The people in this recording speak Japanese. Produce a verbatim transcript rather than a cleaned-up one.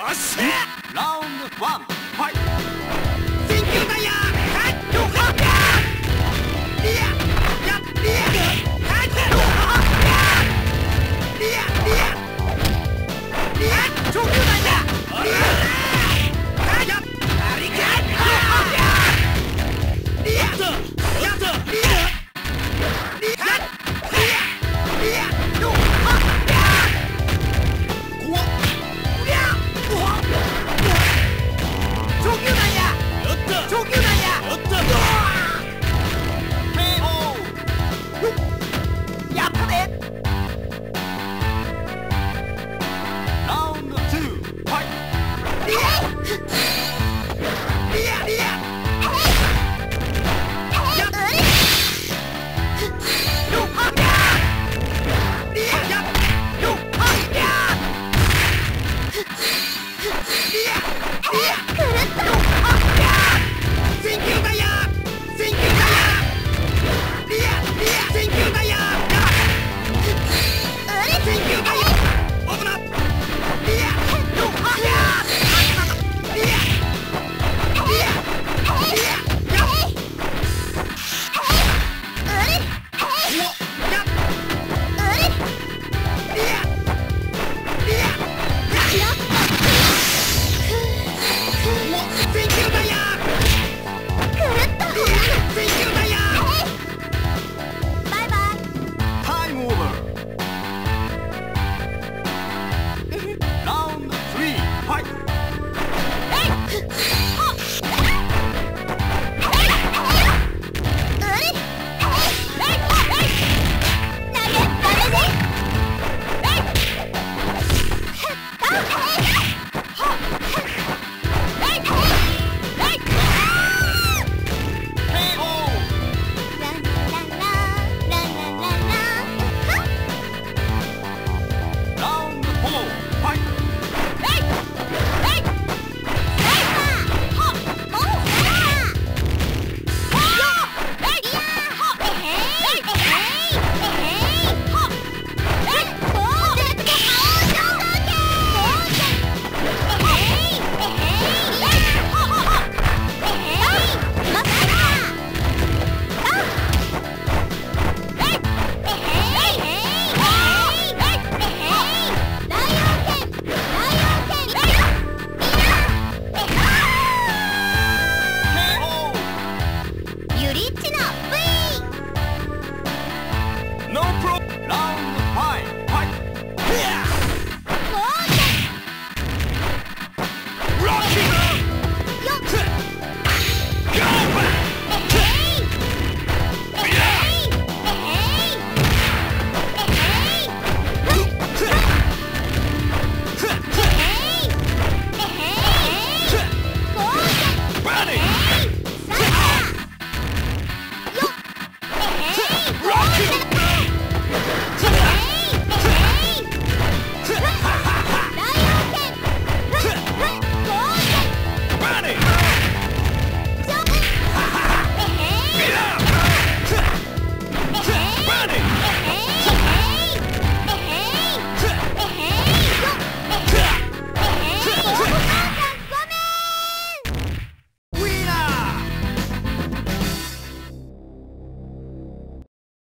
っしゃラウンドワンファイト選球だやカットハッカーリアやリアカットハッカーリアリアリア長球だやリアカットアリカットハッカーリアやリアリアリアリアのハッカー怖っリア長球だや長球弾ややった ケーオー やったねラウンドツーファイトリアリアリアやったよっはっやリアやよっはっやリアリア